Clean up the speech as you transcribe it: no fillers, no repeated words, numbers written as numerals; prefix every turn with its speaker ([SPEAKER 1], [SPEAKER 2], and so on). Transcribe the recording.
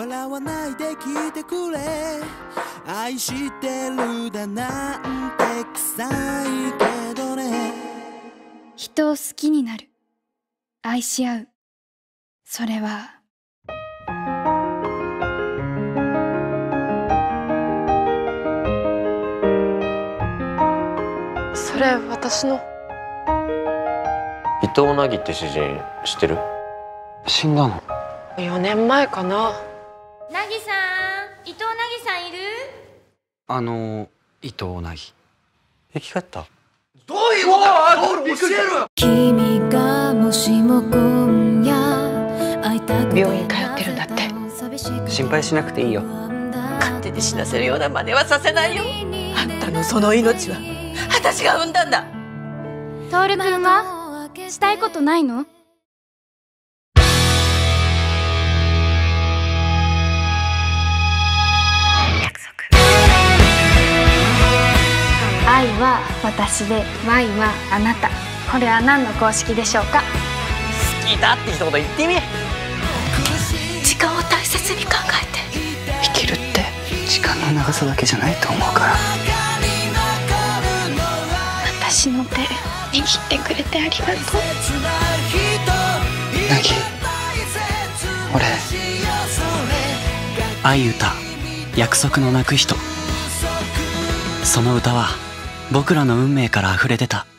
[SPEAKER 1] 笑わないで聞いてくれ。愛してるだなんて臭いけどね。
[SPEAKER 2] 人を好きになる、愛し合う、それは
[SPEAKER 3] それ私の。
[SPEAKER 4] 伊藤凪って詩人知ってる？
[SPEAKER 5] 死んだの
[SPEAKER 3] 4年前かな。
[SPEAKER 6] なぎさん、伊藤なぎさんいる？
[SPEAKER 5] 伊藤凪。
[SPEAKER 4] 生き返った？
[SPEAKER 5] どういうこと？びっくりした。
[SPEAKER 2] 君がもしも今夜会いたくて
[SPEAKER 3] 病院通ってるんだって。
[SPEAKER 5] 心配しなくていいよ。
[SPEAKER 7] 勝手に死なせるような真似はさせないよ。あんたのその命は私が産んだんだ。
[SPEAKER 2] トール君はしたいことないの？愛は私で Y はあなた。これは何の公式でしょうか？
[SPEAKER 5] 好きだって一言言ってみ。
[SPEAKER 7] 時間を大切に考えて。
[SPEAKER 5] 生きるって時間の長さだけじゃないと思うから。
[SPEAKER 2] 私の手握ってくれてありがとう。
[SPEAKER 5] 凪、俺愛歌、約束の泣く人。その歌は僕らの運命から溢れ出た。